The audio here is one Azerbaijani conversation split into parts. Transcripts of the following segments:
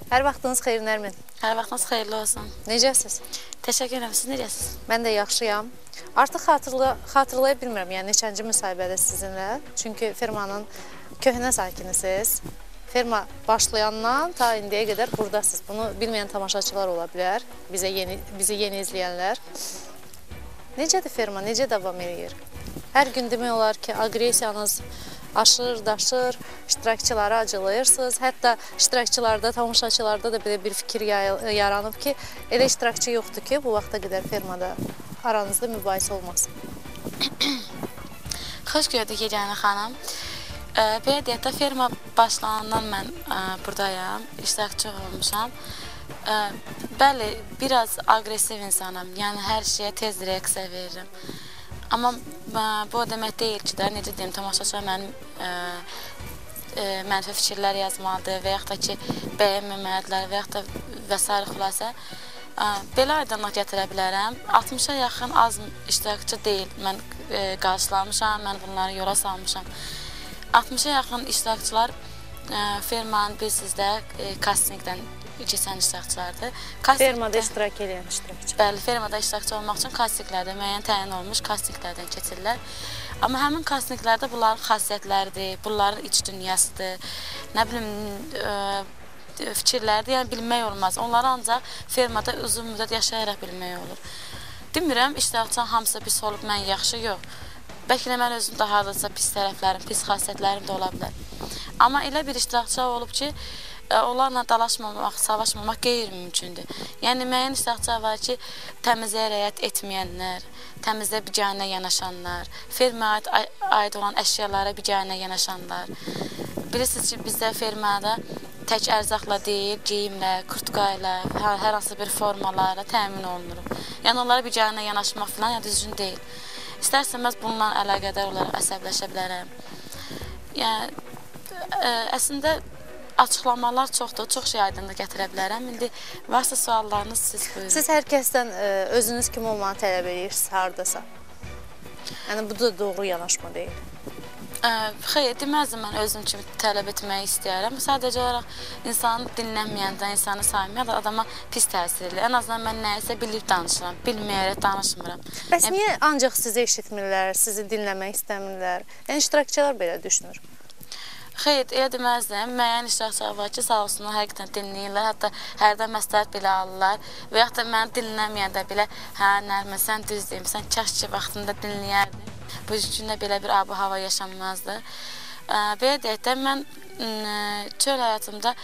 Hər vaxtınız xeyir, Nərmin. Hər vaxtınız xeyirli olsun. Necəsiz? Təşəkkür edirəm, siz necəsiz? Mən də yaxşıyam. Artıq xatırlaya bilmirəm, yəni neçənci müsahibədə sizinlə. Çünki fermanın köhnə sakinisiniz. Ferma başlayandan ta indiyə qədər buradasınız. Bunu bilməyən tamaşaçılar ola bilər, bizi yeni izləyənlər. Necədir ferma, necə davam edir? Hər gün demək olar ki, aqresiyanız aşır, daşır, iştirakçıları acılayırsınız. Hətta iştirakçılarda, tamaşaçılarda da belə bir fikir yaranıb ki, elə iştirakçı yoxdur ki, bu vaxta qədər fermada aranızda mübahisə olmasın. Xoş gördük Yeganə xanım. Belə deyək də, ferma başlanandan mən buradayam, iştirakçı olmuşam. Bəli, biraz aqresiv insanam, yəni hər şeyə tez reaksiya veririm. Amma bu o demək deyil ki, necə deyim, tamaşaçılar mənim mənfi fikirlər yazmalıdır və yaxud da ki, bəyənməməlidirlər və yaxud da və s. xülasə. Belə aydınlıq gətirə bilərəm. 60-a yaxın az iştirakçı deyil, mən qarşılamışam, mən bunları yola salmışam. 60-a yaxın iştirakçılar fermanın bilirsiniz də kastingdən keçən iştirakçılardır. Fermada iştirak edən iştirakçı. Bəli, fermada iştirakçı olmaq üçün kastinglərdə müəyyən təyin olunmuş kastinglərdən keçirlər. Amma həmin kastinglərdə bunların xasiyyətləridir, bunların iç dünyasıdır, nə bilim, fikirlərdir, yəni bilmək olmaz. Onları ancaq fermada uzun müddət yaşayaraq bilmək olur. Demirəm, iştirakçının hamısı pis olub, mən yaxşı, yox. Bəlkə də mən özüm daha da pis tərəflərim, pis xasiyyətlərim də ola bilər. Amma elə bir iştirakçı olub ki, onlarla dalaşmamaq, savaşmamaq qeyri-mümkündür. Yəni, müəyyən iştirakçılar var ki, təmizliyə riayət etməyənlər, təmizliyə biganə yanaşanlar, fermaya aid olan əşyalara biganə yanaşanlar. Bilirsiniz ki, bizdə fermada tək ərzaqla deyil, geyimlə, kurtqayla, hər hansı bir formalarla təmin olunur. Yəni, onlara biganə yanaşmaq falan düzgün deyil. İstərsəməz bununla əlaqədar olaraq əsəbləşə bilərəm. Yəni, əslində, açıqlamalar çoxdur, çox şey aydınlıq gətirə bilərəm. İndi varsa suallarınız siz buyurun. Siz hər kəsdən özünüz kim olmanı tələb edirsiniz, haradasa? Yəni, bu da doğru yanaşma deyil. Xeyr, deməzdim mən özüm kimi tələb etməyi istəyərəm. Sadəcə olaraq insanı dinləməyəndə, insanı saymayəndə adama pis təsir edir. Ən azından mən nəyisə bilib danışıram, bilməyərək danışmıram. Bəs niyə ancaq sizi eşitmirlər, sizi dinləmək istəmirlər? Yəni, iştirakçılar belə düşünür. Xeyr, elə deməzdim. Müəyyən iştirakçılar var ki, sağ olsunlar, həqiqətən dinləyirlər, hətta hərdən məsləhət belə alırlar və yaxud da məni dinləməyəndə belə, hə, Nərmin, sən düz deyim, sən kaş ki, vaxtında dinləyərdin. Bu üçündə belə bir ab-hava yaşanmazdı. Belə deyək də, mən çöl həyatımda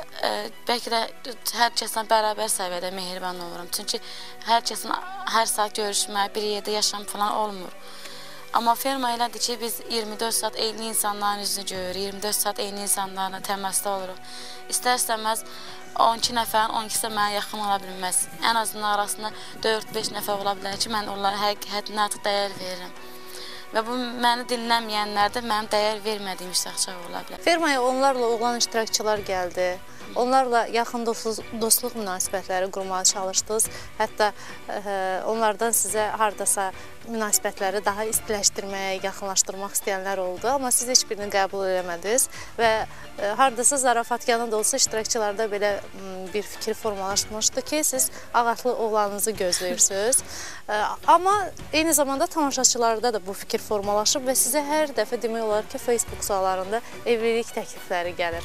bəlkə də hər kəslə bərabər səviyyədə mehriban olurum. Çünki hər kəsin hər saat görüşmə, bir yerdə yaşam falan olmur. Amma ferma elədir ki, biz 24 saat eyni insanların üzünü görürük, 24 saat eyni insanlarla təmasda oluruq. İstər-istəməz 12 nəfərin 12-si mənə yaxın ola bilməz. Ən azından arasında 4-5 nəfər ola bilər ki, mən onlara həqiqətən artıq dəyər verirəm. Və bu, məni dinləməyənlər də mənim dəyər vermədiyim iştirakçı ola bilər. Fermaya onlarla olan iştirakçılar gəldi. Onlarla yaxın dostluq münasibətləri qurmağa çalışdınız. Hətta onlardan sizə haradasa münasibətləri daha istiləşdirməyə, yaxınlaşdırmaq istəyənlər oldu. Amma siz heç birini qəbul edəmədiniz və haradasa zarafatkana da olsa iştirakçılarda belə bir fikir formalaşmışdı ki, siz ağatlı oğlanınızı gözləyirsiniz. Amma eyni zamanda tamaşaçılarda da bu fikir formalaşıb və sizə hər dəfə demək olar ki, Facebook suallarında evlilik təklifləri gəlir.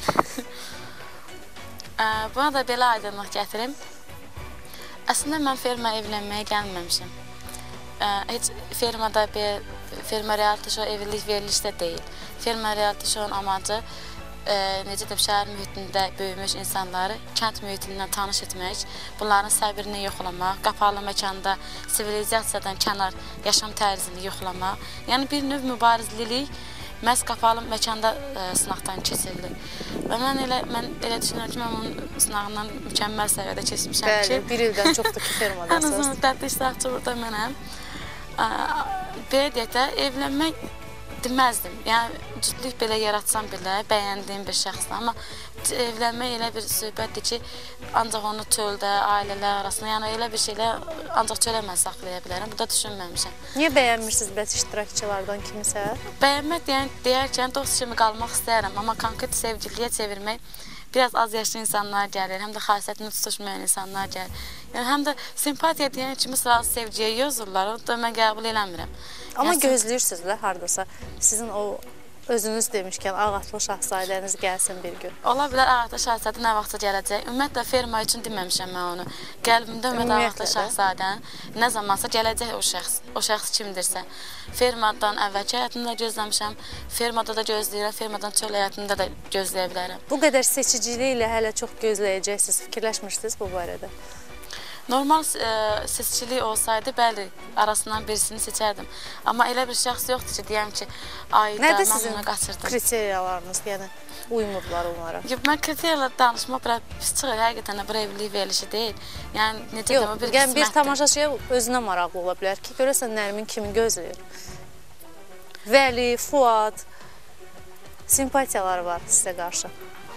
Buna da belə aydınlıq gətirim. Əslində, mən fermaya evlənməyə gəlməmişim. Heç fermada ferma reality show evlilik veriliş də deyil. Ferma reality showun amacı necə deyim, şəhər mühitində böyümüş insanları kənd mühitindən tanış etmək, bunların səbirini yoxlamaq, qapalı məkanda sivilizasiyadan kənar yaşam tərzini yoxlamaq. Yəni, bir növ mübarizlilik məhz qapalı məkanda sınaqdan keçirilir. Və mən elə düşünürəm ki, mən onun sınağından mükəmməl səviyyədə keçmişəm ki... Bəli, bir ildən çoxdur ki, fermadasınız. Ən azından müddətli iştirakçı burada mənəm. Belə deyək də, evlənmək deməzdim. Yəni, cütlük belə yaratsam belə, bəyəndiyim bir şəxslə. Amma evlənmək elə bir söhbətdir ki, ancaq onu çöldə, ailələr arasında, yəni elə bir şeylə ancaq çölə mən saxlaya bilərəm. Burada düşünməmişəm. Niyə bəyənmirsiniz bəs iştirakçılardan kimisə? Bəyənmək deyərkən dost kimi qalmaq istəyərəm, amma konkret sevgiliyə çevirmək biraz az yaşlı insanlar gəlir, həm də xasiyyətini tutuşmayan insanlar gəlir. Yəni, həm də simpatiya deyən kimi sırası sevgiyə yozurlar, o da mən qəbul eləmirəm. Amma Yəni, gözləyirsiniz də hardasa sizin o özünüz demişkən ağatlı şahzadəniz gəlsin bir gün. Ola bilər ağatlı şahzadə nə vaxtsa gələcək. Ümumiyyətlə ferma üçün deməmişəm mən onu. Qəlbimdə ümumiyyətlə ağatlı şahzadən nə zamansa gələcək o şəxs kimdirsə. Fermadan əvvəlki həyatımda gözləmişəm, fermada da gözləyirəm, fermadan çöl həyatımda da gözləyə bilərəm. Bu qədər seçicilik ilə hələ çox gözləyəcəksiniz, fikirləşmirsiniz bu barədə? Normal seçicilik olsaydı, bəli, arasından birisini seçərdim. Amma elə bir şəxs yoxdur ki, deyəm ki, ayda mən ona qaçırdım. Nədir sizin kriteriyalarınız, yəni uymurlar onlara? Mən kriteriyalar danışmaq biraz pis çıxır, həqiqətən də bu evlilik verilişi deyil. Yəni, necə deyəm, o bir qismətdir. Bir tamaşaçıya özünə maraqlı ola bilər ki, görəsən Nərmin kimi gözləyir. Vəli, Fuad, simpatiyaları var sizə qarşı.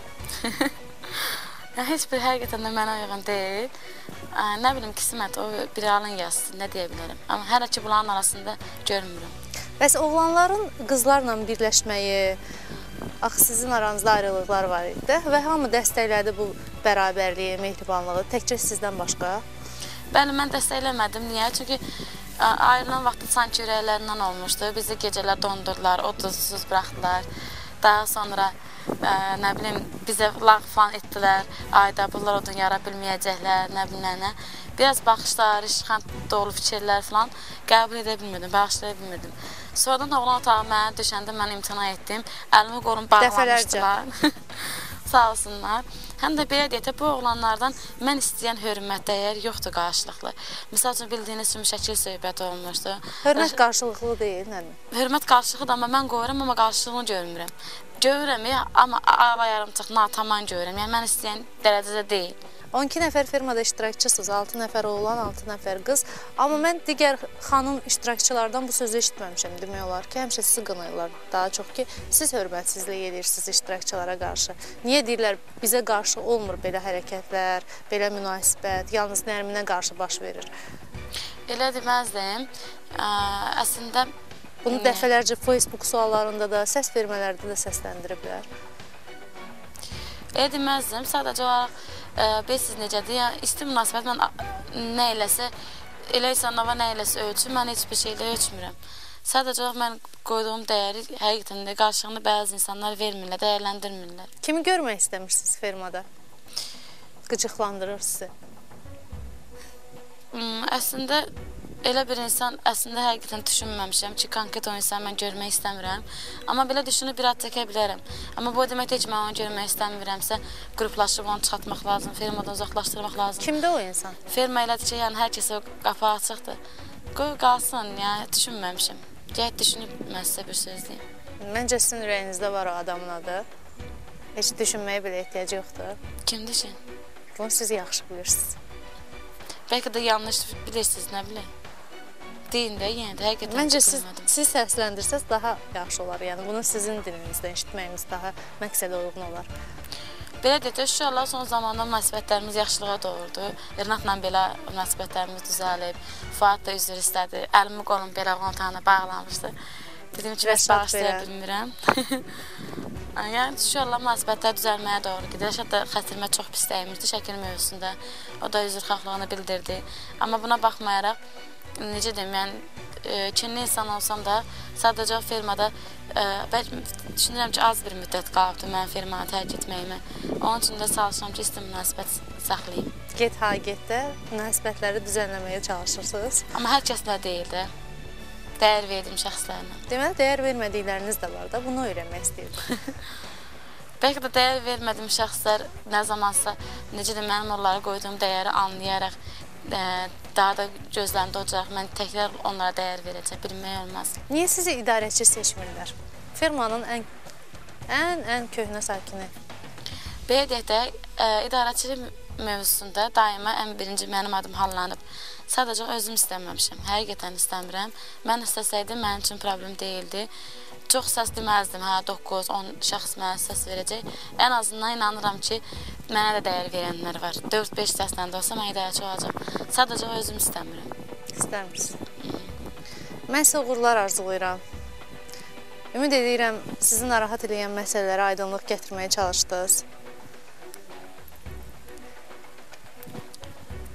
Heç bir həqiqətən də mənə uyğun deyil. Nə bilim, qismət, o bir alın yazsın, nə deyə bilərəm. Amma hələ ki, bunların arasında görmürəm. Bəs oğlanların qızlarla birləşməyi, axı sizin aranızda ayrılıqlar var idi və hamı dəstəklədi bu bərabərliyi, mehribanlığı, təkcə sizdən başqa? Bəli, mən dəstəkləmədim. Niyə? Çünki ayrılan vaxtı sanki ürəklərindən olmuşdu. Bizi gecələr dondurdular, odursuz buraxdılar. Daha sonra nə bilim, bizə lağ falan etdilər, ayda bunlar odun yara bilməyəcəklər, nə bilim nə. Biraz baxışlar, işğan dolu fikirlər falan qəbul edə bilmirdim, bağışlaya bilmirdim. Sonradan oğlan otağı mənə düşəndə mən imtina etdim, əlimi qolum bağlamışdılar. Sağ olsunlar. Həm də belə deyək, bu oğlanlardan mən istəyən hörmət dəyər yoxdur qarşılıqlı. Misal üçün, bildiyiniz kimi şəkil söhbəti olmuşdu. Hörmət qarşılıqlı deyil, nədir? Hörmət qarşılıqlıdır, amma mən qoyuram, amma qarşılığını görmürəm. Görürəm, amma ala yarımçıq, nataman görürəm. Yəni, mən istəyən dərəcədə deyil. 12 nəfər firmada iştirakçısınız, 6 nəfər oğlan, 6 nəfər qız. Amma mən digər xanım iştirakçılardan bu sözü eşitməmişəm, demək olar ki, həmişə sizi qınayırlar daha çox ki, siz hörmətsizlik edirsiniz iştirakçılara qarşı. Niyə deyirlər, bizə qarşı olmur belə hərəkətlər, belə münasibət, yalnız Nərminə qarşı baş verir? Elə deməzdim. Əslində... Bunu dəfələrcə Facebook suallarında da, səs vermələrdə də səsləndiriblər. Elə deməzdim, sadəcə olaraq bilirsiniz necədir, yəni isti münasibət mən nə eləsə, elə insanlara nə eləsə ölçüm, mən heç bir şeylə ölçmürəm. Sadəcə olaraq mən qoyduğum dəyəri həqiqətən də qarşılığını bəzi insanlar vermirlər, dəyərləndirmirlər. Kimi görmək istəmirsiniz fermada? Qıcıqlandırır sizi? Əslində, elə bir insan əslində həqiqətən düşünməmişəm ki, konkret o insanı mən görmək istəmirəm. Amma belə düşünüb bir ad çəkə bilərəm. Amma bu demək deyil ki, mən onu görmək istəmirəmsə, qruplaşıb onu çıxartmaq lazım, fermadan uzaqlaşdırmaq lazım. Kimdə o insan? Ferma elədir ki, yəni hər kəsə qapı açıqdır. Qoy qalsın, yəni düşünməmişəm. Gəyət düşünüb mən sizə bir söz deyim. Məncə sizin ürəyinizdə var o adamın adı. Heç düşünməyə belə ehtiyac yoxdur. Kimdir ki? Bunu siz yaxşı bilirsiniz. Bəlkə də yanlış bilirsiniz, nə bilək. Deyin də, yenə də həqiqətən məncə siz səsləndirsəz daha yaxşı olar. Yəni bunu sizin dilinizdən eşitməyimiz daha məqsədə uyğun olar. Belə deyək, şükürlər son zamanda münasibətlərimiz yaxşılığa doğurdu. Ernatla belə münasibətlərimiz düzəlib. Fuad da üzr istədi. Əlimi qolum belə oğlan otağına bağlamışdı. Dedim ki, bəs bağışlaya bilmirəm. Yəni şükürlər münasibətlər düzəlməyə doğru gedir. Rəşad da xətrimə çox pis dəymişdi şəkil mövzusunda. O da üzrxahlığını bildirdi. Amma buna baxmayaraq, necə deyim, yəni kinli insan olsam da sadəcə fermada düşünürəm ki, az bir müddət qalıbdı mən firmanı tərk etməyimə. Onun üçün də çalışıram ki, isti münasibət saxlayayım. Get ha getdə münasibətləri düzənləməyə çalışırsınız. Amma hər kəslə deyil də. Dəyər verdim şəxslərlə. Deməli, dəyər vermədikləriniz də var da, bunu öyrənmək istəyirdim. Bəlkə də dəyər vermədiyim şəxslər nə zamansa, necə də mənim onlara qoyduğum dəyəri anlayaraq, daha da gözlərində olacaq, mən təkrar onlara dəyər verəcək, bilmək olmaz. Niyə sizi idarəçi seçmirlər? Firmanın ən köhnə sakini. Belə deyək də, idarəçilik mövzusunda daima ən birinci mənim adım hallanıb. Sadəcə özüm istəməmişəm, həqiqətən istəmirəm. Mən istəsəydim, mənim üçün problem deyildi. Çox səs deməzdim, 9-10 şəxs mənə səs verəcək. Ən azından inanıram ki, mənə də dəyər verənlər var. 4-5 səslə də olsa, mən idarəçi olacam. Sadəcə özüm istəmirəm. İstəmirsən. Mən sizə uğurlar arzulayıram. Ümid edirəm, sizin narahat edən məsələlərə aydınlıq gətirməyə çalışdınız.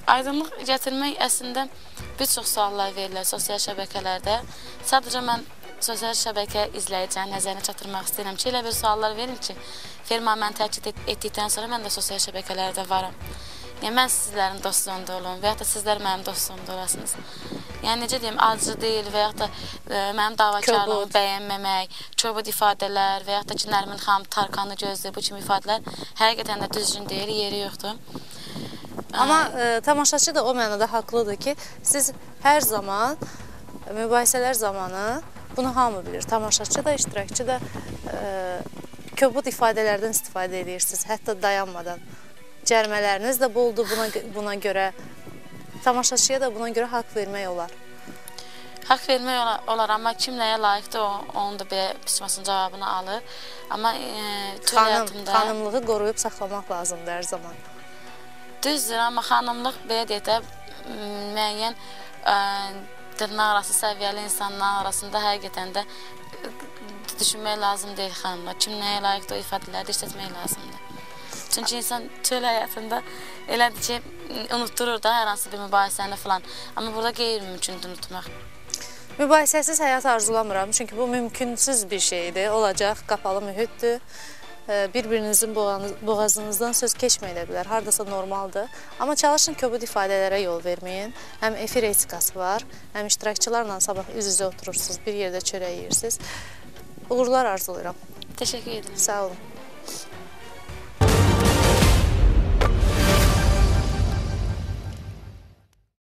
Aydınlıq gətirmək əslində bir çox suallar verirlər sosial şəbəkələrdə. Sadəcə mən sosial şəbəkə izləyicinin nəzərinə çatdırmaq istəyirəm ki, elə bir suallar verin ki, firma mən təkid etdikdən sonra mən də sosial şəbəkələrdə varam. Yəni, mən sizlərin dostluğunda olum və ya da sizlər mənim dostluğumda olasınız. Yəni, necə deyim, acı deyil və ya da mənim davakarlığımı bəyənməmək, kobud ifadələr və ya da ki, Nərmin xanım Tarkanı gözləyir, bu kimi ifadələr həqiqətən də düzgün deyil, yeri yoxdur. Amma tamaşaçı da o mənada haqlıdır ki, siz hər zaman, mübahisələr zamanı bunu hamı bilir. Tamaşaçı da, iştirakçı da kobud ifadələrdən istifadə edirsiniz, hətta dayanmadan. Cərmələriniz də boldur buna görə. Tamaşaçıya da buna görə haqq vermək olar. Haqq vermək olar, amma kim nəyə layiqdir, onun da belə pişmasının cavabını alır. Amma tüm həyatımda... Xanımlığı qoruyub saxlamaq lazımdır hər zaman. Düzdür, amma xanımlıq, belə deyək də, müəyyən dırnaq arası səviyyəli insanlar arasında həqiqətən də düşünmək lazım deyil xanımlar. Kim nəyə layiqdir, o ifadələri də işlətmək lazımdır. Çünki insan çöl həyatında elədir ki, unutdurur da hər hansı bir mübahisəni falan. Amma burada qeyri-mümkündür unutmaq. Mübahisəsiz həyat arzulamıram. Çünki bu mümkünsüz bir şeydir. Olacaq, qapalı mühitdir. Bir-birinizin boğazınızdan söz keçməyə bilər. Hardasa normaldır. Amma çalışın kobud ifadələrə yol verməyin. Həm efir etikası var, həm iştirakçılarla sabah üz-üzə oturursunuz, bir yerdə çörək yeyirsiniz. Uğurlar arzulayıram. Təşəkkür edirəm. Sağ olun.